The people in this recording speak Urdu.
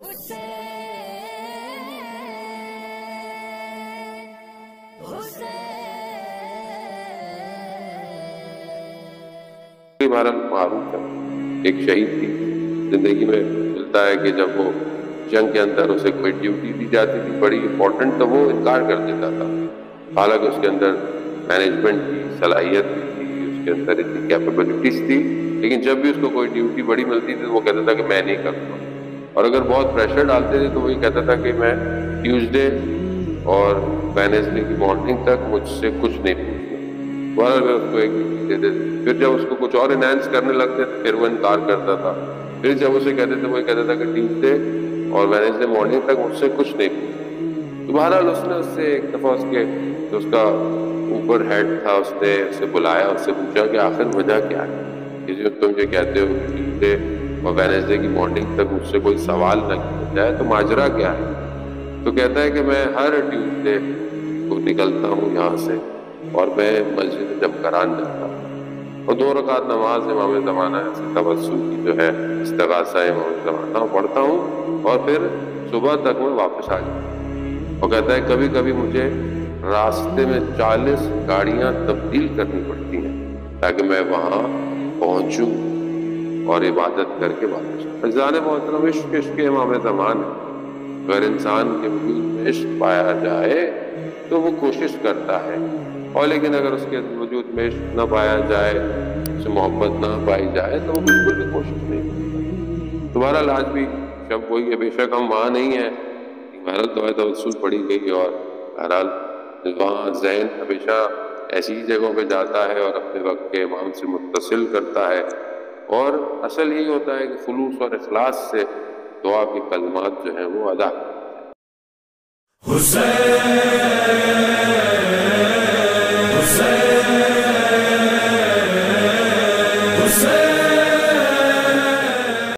بہرحال معروف ہے، ایک شہید تھی زندگی میں ملتا ہے کہ جب وہ جنگ کے اندر اسے کوئی ڈیوٹی دی جاتی تھی بڑی امپورٹنٹ، تو وہ انکار کر دیتا تھا، حالانکہ اس کے اندر مینجمنٹ کی صلاحیت بھی تھی، اس کے اندر اتنی کیپیبلٹیز تھی، لیکن جب بھی اس کو کوئی ڈیوٹی بڑی ملتی تھی تو وہ کہتا تھا کہ میں نہیں کروں گا، اور اگر بہت پریشر ڈالتے تھے تو وہی کہتا تھا کہ میں ٹیوزڈے اور وینسڈے کی مارننگ تک مجھ سے کچھ نہیں پوچھنا، بہرحال میں اس کو ایک ڈیوٹی دے دیتے، پھر جب اس کو کچھ اور انہینس کرنے لگتے تھے پھر وہ انکار کرتا تھا، پھر جب اسے کہتے تھے وہی کہتا تھا کہ ٹیوزڈے اور وینسڈے مارننگ تک مجھ سے کچھ نہیں پوچھنا۔ تو بہرحال اس نے اس سے ایک دفعہ اس کے جو اس کا اوپر ہیڈ تھا اس نے اسے بلایا، اس سے پوچھا کہ آخر وجہ کیا ہے کہ جو تم یہ کہتے ہو کہ ٹیوزڈے اور وینسڈے کی مارننگ تک مجھ سے کوئی سوال نہ کیا جائے، تو ماجرا کیا ہے؟ تو کہتا ہے کہ میں ہر ٹیوزڈے کو نکلتا ہوں یہاں سے اور میں مسجد جمکران جاتا ہوں اور 2 رکعت نماز امام زمانہ توسل کی جو ہے استغاثہ امام زمانہ پڑھتا ہوں اور پھر صبح تک میں واپس آ جاتا ہوں، اور کہتا ہے کبھی کبھی مجھے راستے میں 40 گاڑیاں تبدیل کرنی پڑتی ہیں تاکہ میں وہاں پہنچوں اور عبادت کر کے واپس آؤں۔ عزیزان محترم، عشق امام زمان ہے، اگر انسان کے وجود میں عشق پایا جائے تو وہ کوشش کرتا ہے، اور لیکن اگر اس کے وجود میں عشق نہ پایا جائے، اس سے محبت نہ پائی جائے تو وہ بالکل بھی کوشش نہیں کرتا۔ تو بہرحال آج بھی شب وہی ہے، بے شک ہم وہاں نہیں ہیں، بہرحال دعائے توسل پڑھی گئی، اور بہرحال وہاں ذہن ہمیشہ ایسی جگہوں پہ جاتا ہے اور اپنے وقت کے امام سے متصل کرتا ہے، اور اصل یہی ہوتا ہے کہ خلوص اور اخلاص سے دعا کے کلمات جو ہیں وہ ادا حسین